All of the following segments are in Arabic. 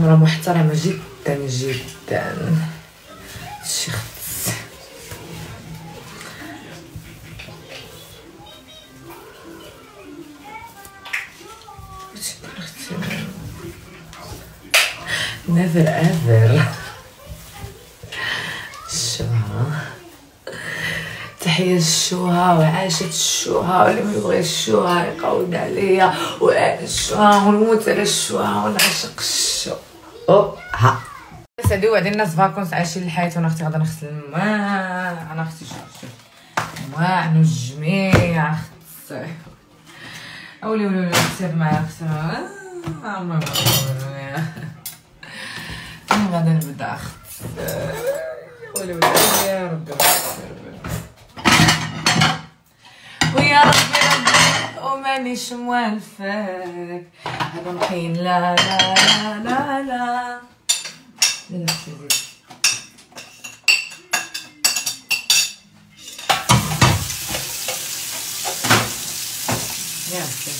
امرأة محترمة جدا جدا. شخص never ever. الشوها تحية الشوها وعاشت الشوها، واللي ما يبغي الشوها يقود عليا، وانا الشوها ونموت على الشوها ونعشق الشو. ها سادي وبعدين الناس فاكونس عايشين الحياة، وانا اختي غادا نغسل الماء. انا اختي شوف الماء الجميع اختي اولي ولي اختي معايا اختي انا غادا نبدا اختي ولي يا ربي ويا ربي ربي ومانيش موالفاك هذا مخين. لا لا لا لا لا لا يا اختي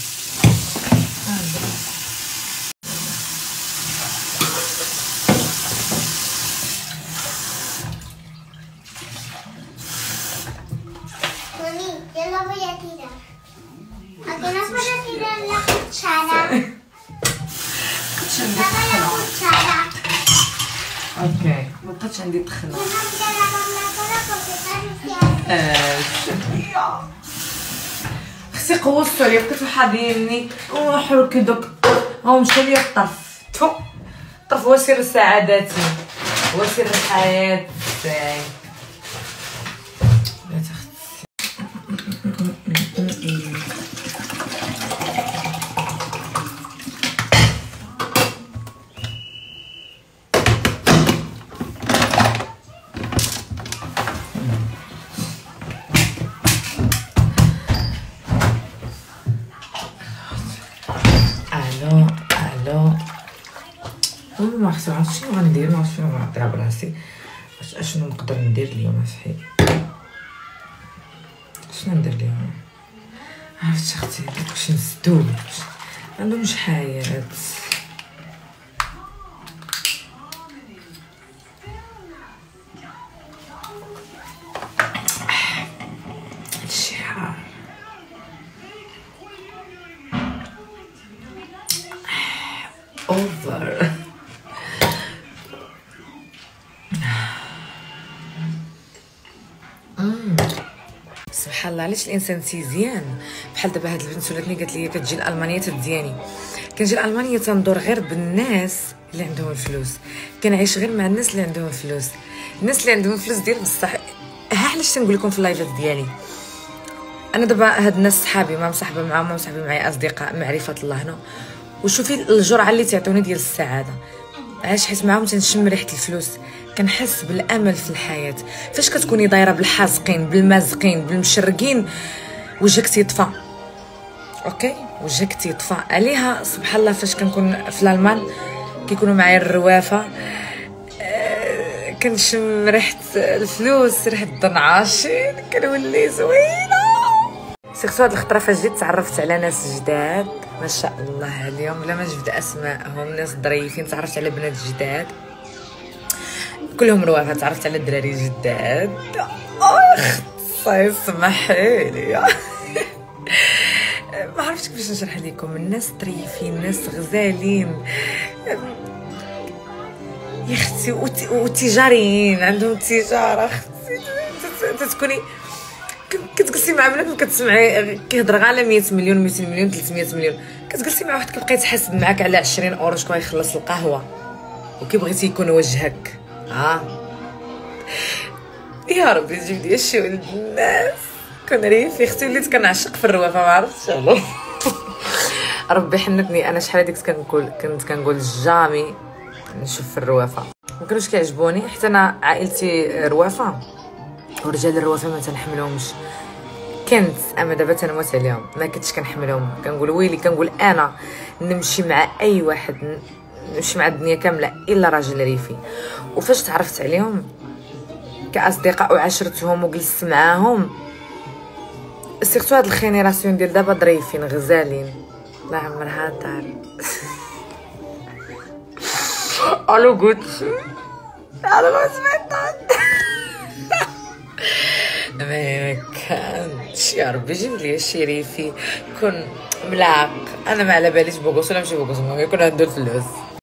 Yo lo voy a tirar. ¿A qué no puedo tirar la cuchara? Dame la cuchara. اوكي مابقاتش عندي تخنه. Yo no voy a lavar la cara porque está sucia. خصي قوصتو عليا بقيتو حاضيني وحرك دوك هاو مشى ليا الطرف. تو الطرف هو سر سعادتي، هو سر حياتي. لا تختي الو ما عرفتش شنو غندير، ما عرفتش شنو غنعطيها براسي، اشنو نقدر ندير اليوم صحيح. شنو ندير اليوم؟ عرفتي اختي داكشي نسدو عندهم شحال هادشي حار. اوفر سبحان الله. علاش الانسان تيزيان بحال دابا هاد البنت ولاتني قالت لي كتجي لالمانيا تدياني. كنجي لالمانيا تندور غير بالناس اللي عندهم الفلوس، كنعيش غير مع الناس اللي عندهم الفلوس. الناس اللي عندهم الفلوس ديال بصح ها علاش تنقول لكم في اللايفات ديالي انا دابا هاد الناس صحابي ما مصاحبه معاهم، ما مصاحبه معايا اصدقاء معرفه الله هنا، وشوفي الجرعه اللي تعطوني ديال السعاده. علاش؟ حيت معاهم تنشم ريحه الفلوس، كنحس بالامل في الحياه. فاش كتكوني دايره بالحازقين بالمازقين بالمشرقين وجهك تيطفى. اوكي وجهك تيطفى عليها. سبحان الله فاش كنكون في الالمان كيكونوا معايا الروافه كنشم ريحه الفلوس، ريحه الدنعاشين، كنولي زوينه. سيرتو هاد الخطره فاش جيت تعرفت على ناس جداد ما شاء الله عليهم، بلا ما نجبد اسمائهم، ناس ظريفين. تعرفت على بنات جداد كلهم روافه، تعرفت على الدراري جداد. اختي سمحيلي ما عرفتش كيفاش نشرح لكم. الناس طريفين، الناس غزالين يا اختي، وتجاريين عندهم تجاره. اختي تكوني كتجلسي مع بنادم كتسمعي كيهضر غير على 100 مليون 200 مليون 300 مليون، كتجلسي مع واحد كيبقى يتحاسب معاك على 20 اورو شكون يخلص القهوه وكيبغيتي يكون وجهك. يا ربي تجيب لي شي ولد الناس. كون ريفي اختي وليت كنعشق في الروافه، ما عرفتش علاش. ربي حنتني انا شحال هذيك كنت كنقول جامي نشوف في الروافه، ما كانوش كيعجبوني. حتى انا عائلتي روافه ورجال الروافه ما تنحملهمش. كنت اما دابا تنموت عليهم، ما كنتش كنحملهم. كنقول ويلي، كنقول انا نمشي مع اي واحد، نمشي مع الدنيا كامله الا راجل ريفي. وفاش تعرفت عليهم كاصدقاء وعشرتهم وجلست معاهم، سيرتو هاد الخينيراسيون ديال دابا ظريفين غزالين لا عمرها دار. الو جوتشي انا ما سمعت ما كانش يا ربي جيب لي الشريفي كن ملاق. انا ما على باليش بوكس ولا ماشي بوكس، المهم يكون عنده الفلوس.